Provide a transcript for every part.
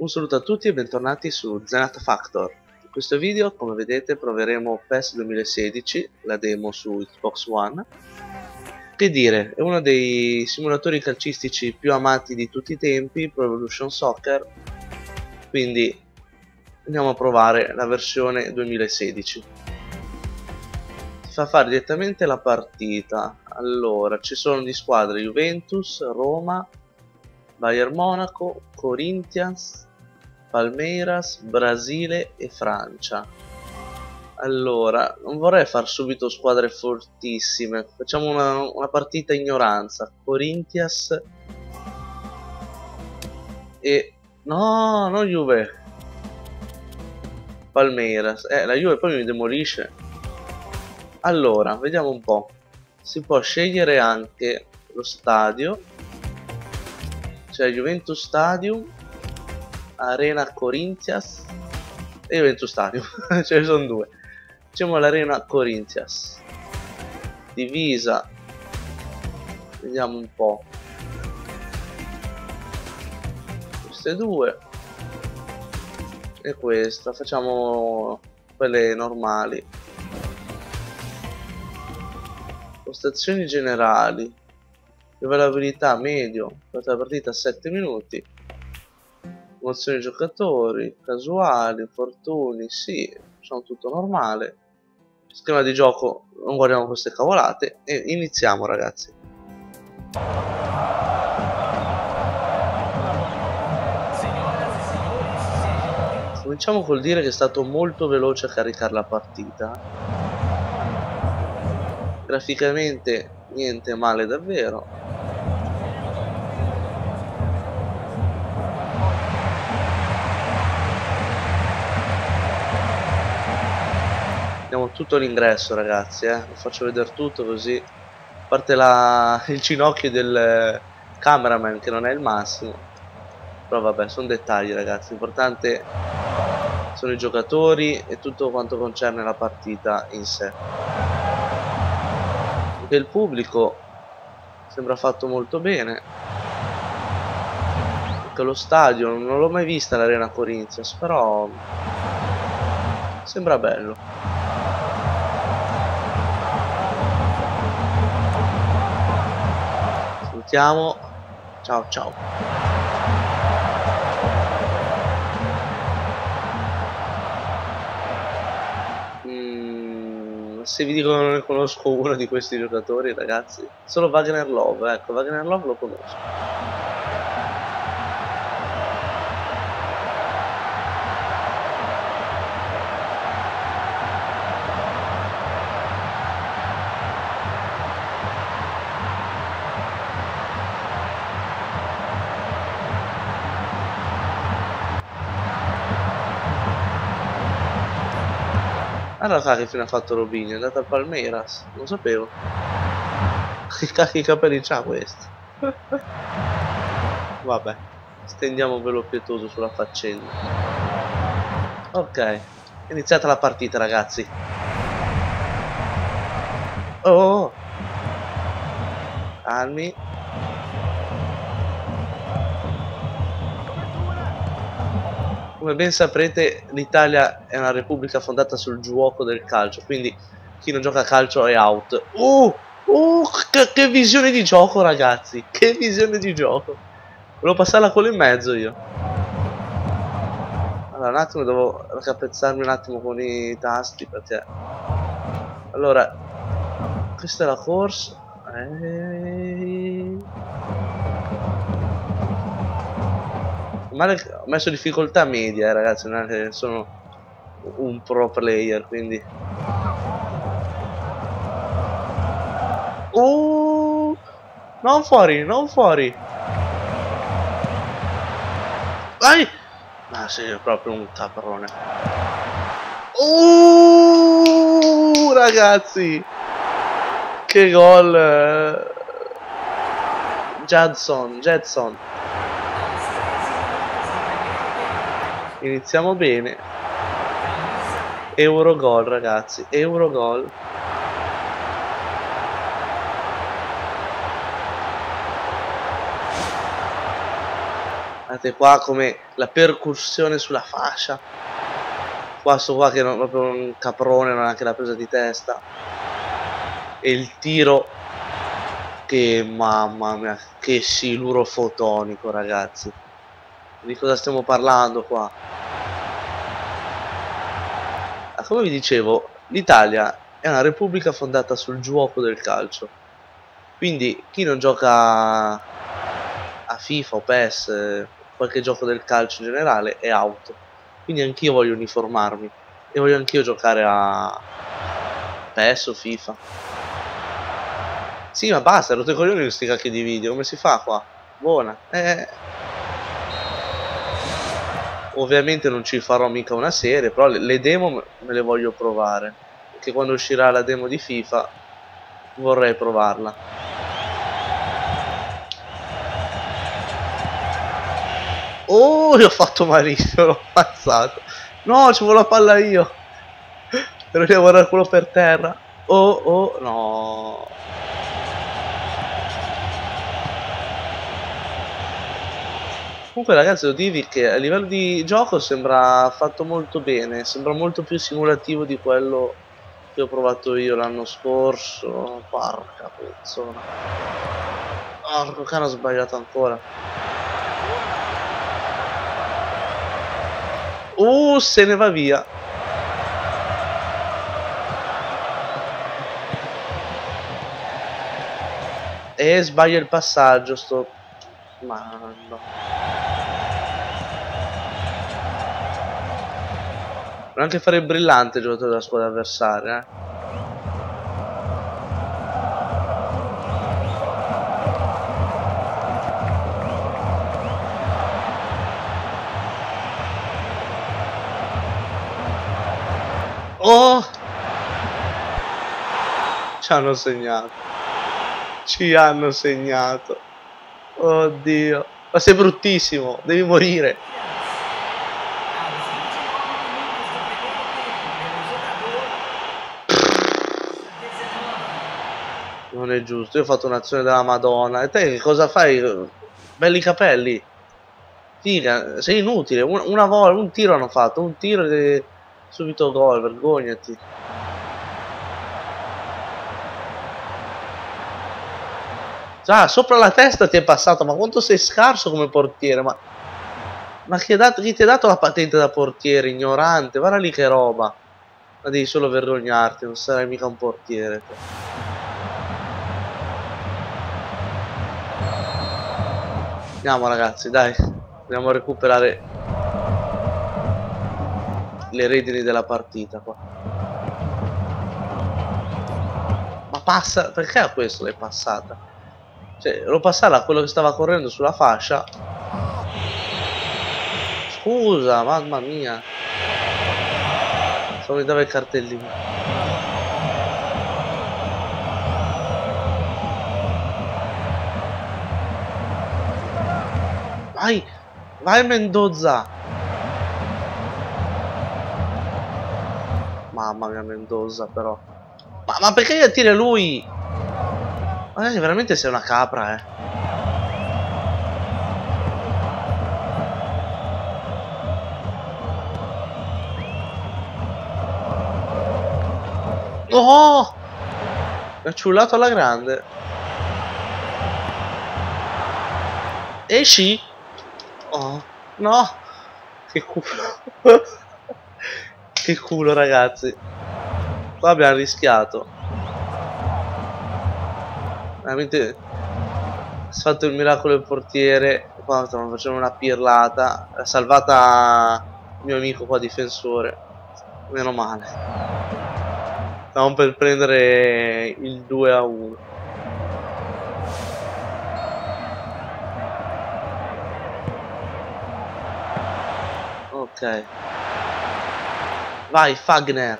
Un saluto a tutti e bentornati su Zenith Factor. In questo video, come vedete, proveremo PES 2016, la demo su Xbox One. Che dire, è uno dei simulatori calcistici più amati di tutti i tempi, Pro Evolution Soccer, quindi andiamo a provare la versione 2016. Si fa fare direttamente la partita. Allora, ci sono di squadre Juventus, Roma, Bayern Monaco, Corinthians, Palmeiras, Brasile e Francia. Allora, non vorrei far subito squadre fortissime. Facciamo una partita ignoranza. Corinthians e... No, non Juve. Palmeiras. La Juve poi mi demolisce. Allora, vediamo un po'. Si può scegliere anche lo stadio. C'è Juventus Stadium, Arena Corinthians e Juventus Stadium. Ce ne sono due. Facciamo l'Arena Corinthians. Divisa. Vediamo un po'. Queste due. E questa. Facciamo quelle normali. Postazioni generali. Rivelabilità medio. La partita 7 minuti. Emozioni giocatori. Casuali. Infortuni. Sì. Sono tutto normale. Schema di gioco. Non guardiamo queste cavolate. E iniziamo, ragazzi. Cominciamo col dire che è stato molto veloce a caricare la partita. Graficamente niente male davvero. Abbiamo tutto l'ingresso, ragazzi, vi faccio vedere tutto così. A parte il ginocchio del cameraman che non è il massimo. Però vabbè, sono dettagli, ragazzi. L'importante sono i giocatori e tutto quanto concerne la partita in sé. Anche il pubblico sembra fatto molto bene. Anche lo stadio, non l'ho mai vista l'Arena Corinthians, però sembra bello. Salutiamo. Ciao ciao. Se vi dico che non ne conosco uno di questi giocatori, ragazzi, solo Wagner Love, ecco, Wagner Love lo conosco. Allora che fine ha fatto Robinho? È andato al Palmeiras? Non sapevo. Che cacchio di capelli c'ha questo? Vabbè, stendiamo velo pietoso sulla faccenda. Ok, è iniziata la partita, ragazzi. Oh! Calmi. Come ben saprete, l'Italia è una repubblica fondata sul gioco del calcio, quindi chi non gioca a calcio è out. Che visione di gioco, ragazzi! Che visione di gioco! Volevo passarla quello in mezzo io. Allora, un attimo, devo raccapezzarmi un attimo con i tasti perché... Allora, questa è la corsa. Male, ho messo difficoltà media, ragazzi, non è che sono un pro player, quindi... Non fuori, non fuori! Vai! Ma sei proprio un caprone. Ragazzi! Che gol! Jetson. Iniziamo bene. Eurogol, ragazzi, Eurogol. Guardate qua come la percussione sulla fascia. Qua sto qua che è proprio un caprone, non ha neanche la presa di testa. E il tiro che, mamma mia, che siluro fotonico, ragazzi. Di cosa stiamo parlando qua? Come vi dicevo, l'Italia è una repubblica fondata sul gioco del calcio. Quindi chi non gioca a FIFA o PES, qualche gioco del calcio in generale, è out. Quindi anch'io voglio uniformarmi e voglio anch'io giocare a PES o FIFA. Sì, ma basta, rotto i coglioni questi cacchi di video, come si fa qua? Buona. Ovviamente non ci farò mica una serie, però le demo me le voglio provare. Perché quando uscirà la demo di FIFA vorrei provarla. Oh, gli ho fatto malissimo, l'ho ammazzato. No, ci vuole la palla io. Devo guardare quello per terra. Oh, oh, no. Comunque ragazzi, devo dirvi che a livello di gioco sembra fatto molto bene. Sembra molto più simulativo di quello che ho provato io l'anno scorso. Porca puzzona. Porco cane, ho sbagliato ancora. Se ne va via. E sbaglia il passaggio, sto... Ma no. Può anche fare il brillante il giocatore della squadra avversaria, Oh! Ci hanno segnato. Ci hanno segnato. Oddio. Ma sei bruttissimo, devi morire. Non è giusto, io ho fatto un'azione della Madonna. E te che cosa fai? Belli capelli. Figa, sei inutile. Una volta, un tiro hanno fatto, un tiro e subito gol, vergognati. Già, sopra la testa ti è passato, ma quanto sei scarso come portiere, ma chi ti ha dato la patente da portiere, ignorante? Guarda lì che roba. Ma devi solo vergognarti, non sarai mica un portiere. Andiamo ragazzi, dai. Andiamo a recuperare le redini della partita qua. Ma passa, perché a questo l'hai passata? Cioè, lo passare a quello che stava correndo sulla fascia. Scusa, mamma mia. Solo mi dava il cartellino. Vai, vai Mendoza. Mamma mia Mendoza però. Ma perché gli attira lui? Ma veramente sei una capra, Oh! Mi ha ciullato alla grande. Esci? Oh, no! Che culo. Che culo, ragazzi. Qua abbiamo rischiato. Veramente ha fatto il miracolo del portiere. Qua stavano facendo una pirlata. Ha salvata il mio amico qua difensore. Meno male. Stavamo per prendere il 2-1. Ok. Vai Fagner.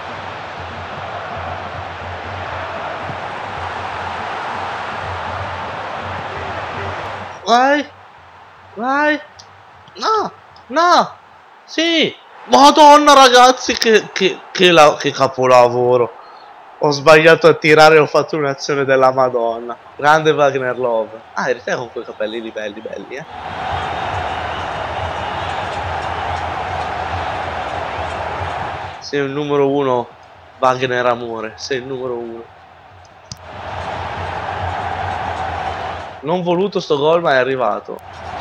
Vai. Vai. No. No. Sì. Madonna ragazzi che capolavoro. Ho sbagliato a tirare e ho fatto un'azione della Madonna. Grande Wagner Love. Ah, eri te con quei capelli belli, belli, eh. Sei il numero uno, Wagner Amore. Sei il numero uno. Non voluto sto gol, ma è arrivato.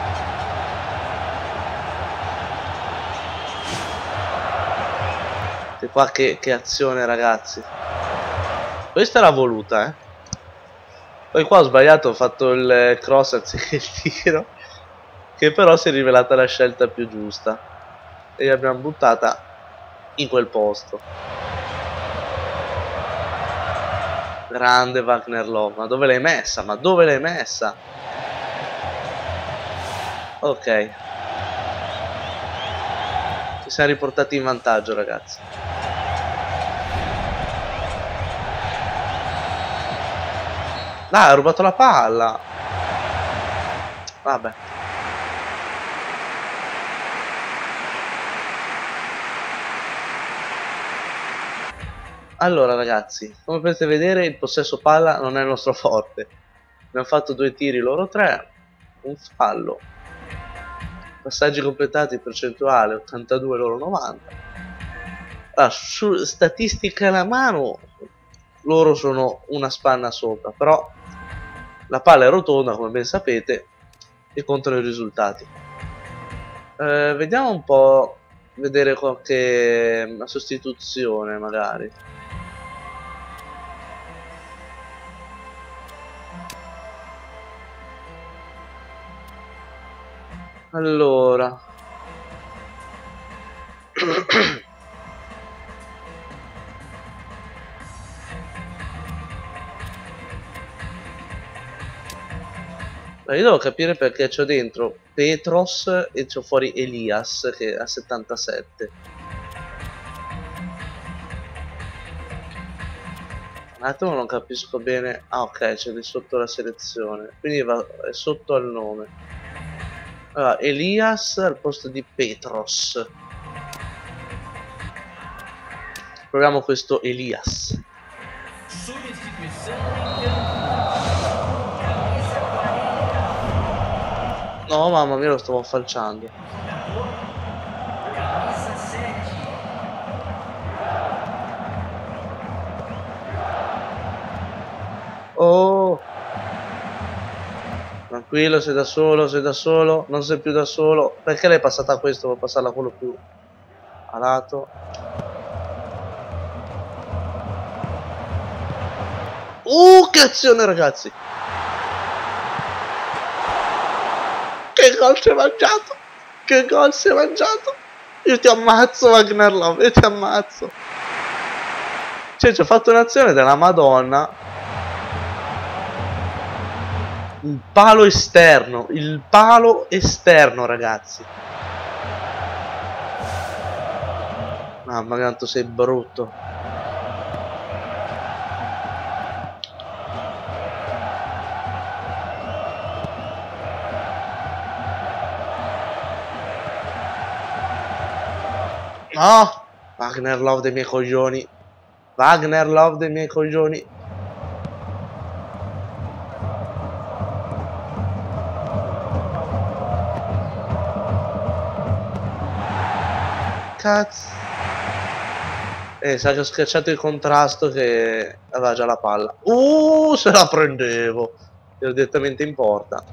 E qua che azione, ragazzi. Questa era voluta, eh. Poi qua ho sbagliato, ho fatto il cross anziché il tiro, che però si è rivelata la scelta più giusta. E l'abbiamo buttata in quel posto. Grande Wagner Love, ma dove l'hai messa? Ma dove l'hai messa? Ok. Ci siamo riportati in vantaggio, ragazzi. Dai, ha rubato la palla. Vabbè. Allora ragazzi, come potete vedere il possesso palla non è il nostro forte. Abbiamo fatto 2 tiri, loro 3, un fallo. Passaggi completati, percentuale 82, loro 90. Allora, su statistica alla mano, loro sono una spanna sopra, però la palla è rotonda, come ben sapete, e contano i risultati. Vediamo un po', vedere qualche sostituzione magari. Allora io devo capire perché c'ho dentro Petros e c'ho fuori Elias che ha 77. Un attimo, non capisco bene. Ah ok, c'è lì sotto la selezione, quindi è sotto al nome. Allora, Elias al posto di Petros. Proviamo questo Elias. No, mamma mia, lo stavo falciando. Oh, tranquillo, sei da solo, non sei più da solo. Perché l'hai passata a questo? Vuoi passarla a quello più a lato? Che azione, ragazzi! Che gol si è mangiato! Che gol si è mangiato! Io ti ammazzo, Wagner Love, io ti ammazzo! Cioè, ci ho fatto un'azione della Madonna. Il palo esterno, ragazzi. Mamma quanto sei brutto. No! Wagner Love dei miei coglioni. Wagner Love dei miei coglioni. Cazzo. Sa che ho schiacciato il contrasto che aveva già la palla. Se la prendevo. Ero direttamente in porta.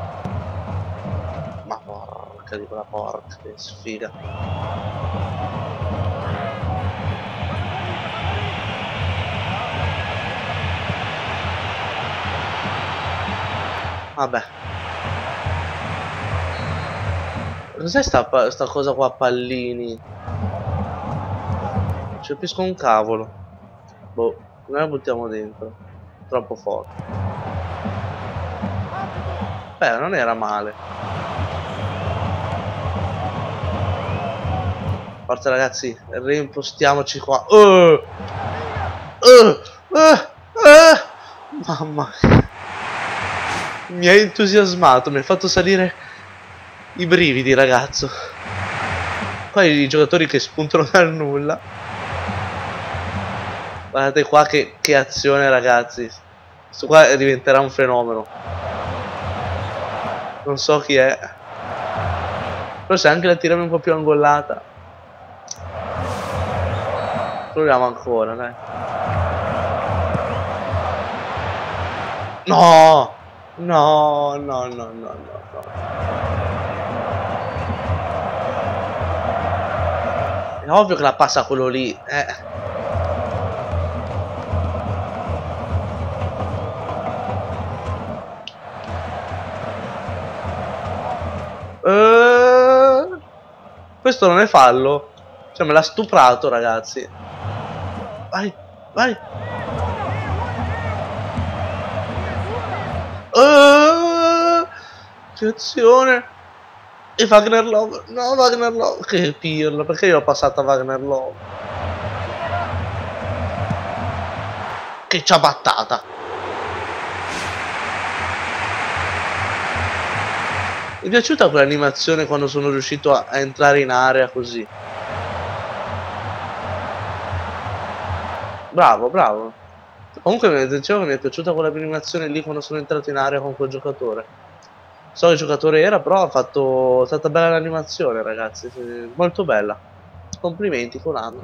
Ma porca di quella porca, che sfiga. Vabbè. Cos'è sta cosa qua, pallini? Non ci capisco un cavolo. Boh, noi la buttiamo dentro. Troppo forte. Beh, non era male. Forza ragazzi, reimpostiamoci qua. Mamma mia. Mi hai entusiasmato, mi hai fatto salire i brividi, ragazzo. Poi i giocatori che spuntano dal nulla. Guardate qua che azione, ragazzi. Questo qua diventerà un fenomeno. Non so chi è. Però se anche la tiriamo un po' più angollata. Proviamo ancora, dai. No! No, no, no, no, no, no. È ovvio che la passa quello lì, Questo non è fallo? Cioè me l'ha stuprato, ragazzi. Vai, vai. Che azione. E Wagner Love. No, Wagner Love. Che pirla. Perché io ho passato a Wagner Love? Che ciabattata. Mi è piaciuta quell'animazione quando sono riuscito a entrare in area così. Bravo, bravo. Comunque dicevo che mi è piaciuta quell'animazione lì quando sono entrato in area con quel giocatore. So che giocatore era, però è stata bella l'animazione, ragazzi. Molto bella. Complimenti, Konami.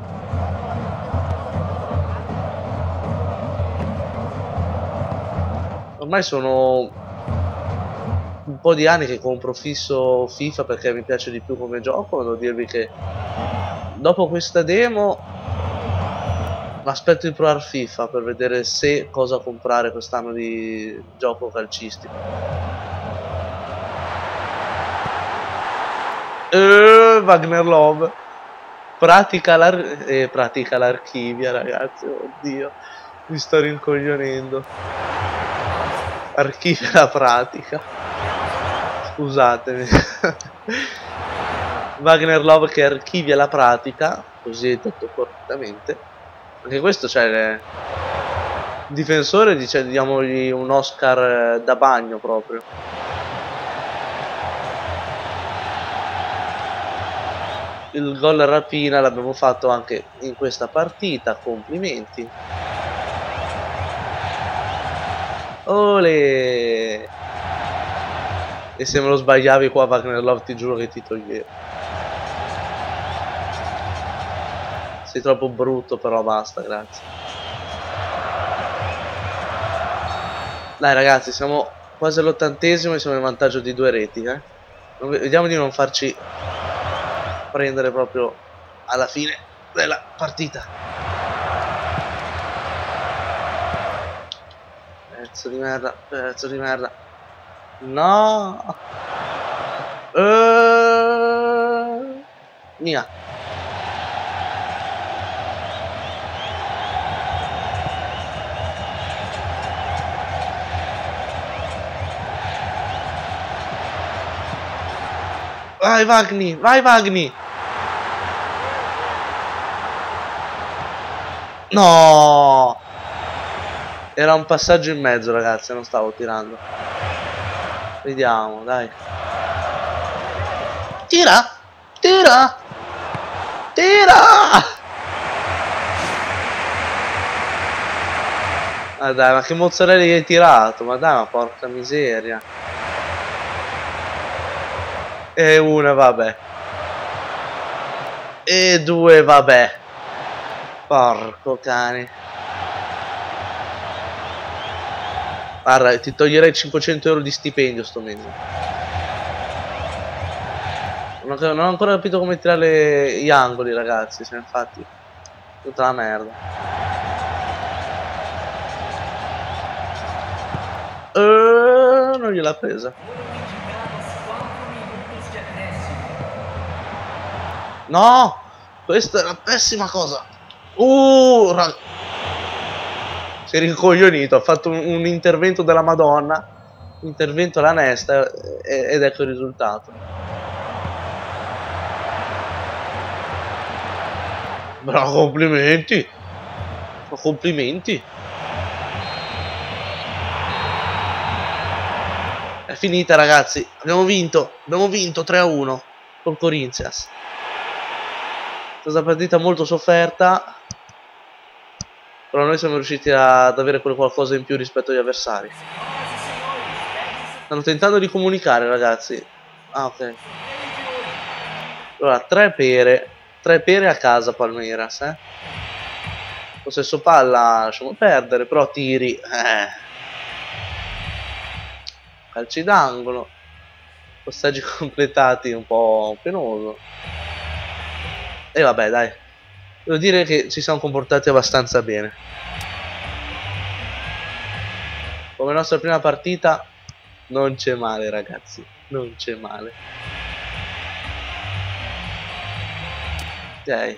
Ormai sono un po' di anni che compro fisso FIFA perché mi piace di più come gioco. Devo dirvi che dopo questa demo aspetto di provare FIFA per vedere se cosa comprare quest'anno di gioco calcistico. Wagner Love pratica l'archivia, ragazzi. Oddio, mi sto rincoglionendo. Archivia la pratica. Scusatemi. Wagner Love che archivia la pratica, così detto correttamente. Anche questo c'è il difensore, diamogli un Oscar da bagno proprio. Il gol rapina l'abbiamo fatto anche in questa partita, complimenti. Ole! E se me lo sbagliavi qua Wagner Love ti giuro che ti toglievo. Sei troppo brutto, però basta, grazie. Dai ragazzi, siamo quasi all'80° e siamo in vantaggio di 2 reti, Vediamo di non farci prendere proprio alla fine della partita. Pezzo di merda, pezzo di merda. No! Mia. Vai Wagni, vai Wagni. No! Era un passaggio in mezzo, ragazzi, non stavo tirando. Vediamo, dai. Tira! Tira! Tira! Ah dai, ma che mozzarella gli hai tirato? Ma dai, ma porca miseria. E una, vabbè. E due, vabbè. Porco cane. Guarda, ti toglierei 500 euro di stipendio sto mese. Non ho ancora capito come tirare gli angoli, ragazzi. Cioè, infatti, tutta la merda. Non gliel'ha presa. No! Questa è una pessima cosa. Si è rincoglionito, ha fatto un intervento della Madonna. Intervento alla Nesta ed ecco il risultato. Bravo, complimenti. Complimenti. È finita, ragazzi. Abbiamo vinto 3-1 col Corinthians. È stata una partita molto sofferta. Però noi siamo riusciti ad avere quel qualcosa in più rispetto agli avversari. Stanno tentando di comunicare, ragazzi. Ah, ok. Allora, 3 pere. 3 pere a casa Palmeiras, eh. Possesso palla, lasciamo perdere, però tiri. Calci d'angolo. Passaggi completati un po' penoso. E vabbè, dai. Devo dire che ci siamo comportati abbastanza bene. Come nostra prima partita non c'è male, ragazzi. Non c'è male. Ok.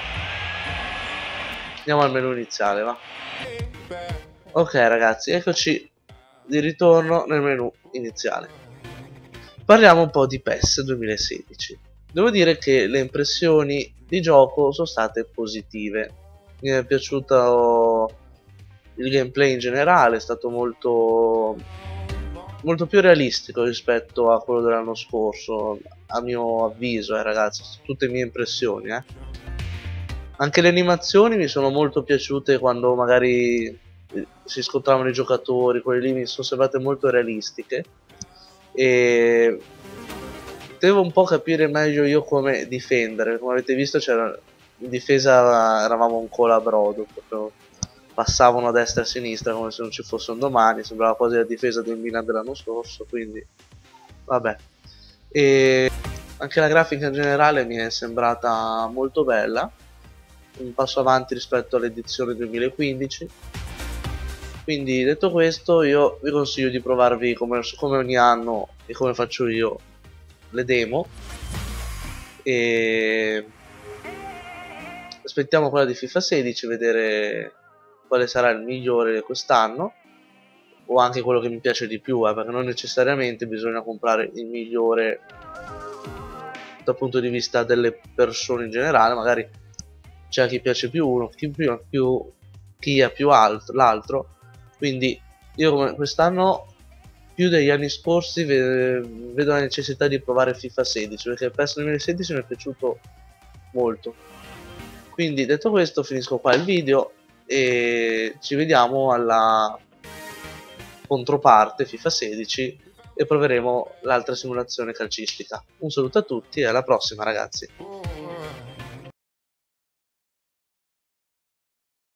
Andiamo al menu iniziale, va. Ok, ragazzi, eccoci di ritorno nel menu iniziale. Parliamo un po' di PES 2016. Devo dire che le impressioni di gioco sono state positive. Mi è piaciuto il gameplay in generale, è stato molto più realistico rispetto a quello dell'anno scorso, a mio avviso, ragazzi, sono tutte mie impressioni, Anche le animazioni mi sono molto piaciute quando magari si scontravano i giocatori, quelle lì mi sono sembrate molto realistiche. E devo un po' capire meglio io come difendere. Come avete visto, c'era in difesa, eravamo un colabrodo, proprio passavano a destra e a sinistra come se non ci fosse un domani, sembrava quasi la difesa del Milan dell'anno scorso, quindi vabbè. E anche la grafica in generale mi è sembrata molto bella, un passo avanti rispetto all'edizione 2015. Quindi detto questo, io vi consiglio di provarvi come ogni anno e come faccio io le demo, e aspettiamo quella di FIFA 16, vedere quale sarà il migliore quest'anno, o anche quello che mi piace di più, perché non necessariamente bisogna comprare il migliore dal punto di vista delle persone in generale, magari c'è chi piace più uno, chi ha più l'altro. Quindi io come quest'anno più degli anni scorsi vedo la necessità di provare FIFA 16, perché PES 2016 mi è piaciuto molto. Quindi detto questo finisco qua il video e ci vediamo alla controparte FIFA 16 e proveremo l'altra simulazione calcistica. Un saluto a tutti e alla prossima, ragazzi.